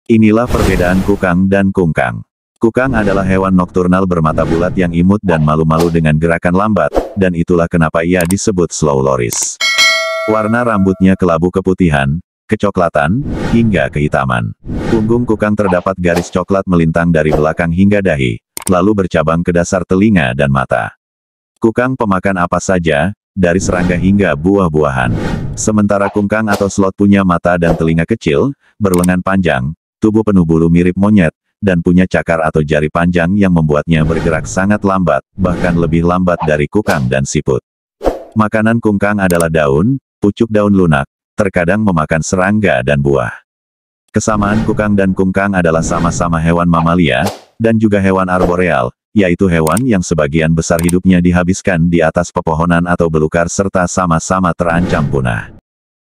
Inilah perbedaan kukang dan kungkang. Kukang adalah hewan nokturnal bermata bulat yang imut dan malu-malu dengan gerakan lambat, dan itulah kenapa ia disebut slow loris. Warna rambutnya kelabu keputihan, kecoklatan, hingga kehitaman. Punggung kukang terdapat garis coklat melintang dari belakang hingga dahi, lalu bercabang ke dasar telinga dan mata. Kukang pemakan apa saja, dari serangga hingga buah-buahan. Sementara kungkang atau sloth punya mata dan telinga kecil, berlengan panjang, tubuh penuh bulu mirip monyet, dan punya cakar atau jari panjang yang membuatnya bergerak sangat lambat, bahkan lebih lambat dari kukang dan siput. Makanan kungkang adalah daun, pucuk daun lunak, terkadang memakan serangga dan buah. Kesamaan kukang dan kungkang adalah sama-sama hewan mamalia, dan juga hewan arboreal, yaitu hewan yang sebagian besar hidupnya dihabiskan di atas pepohonan atau belukar serta sama-sama terancam punah.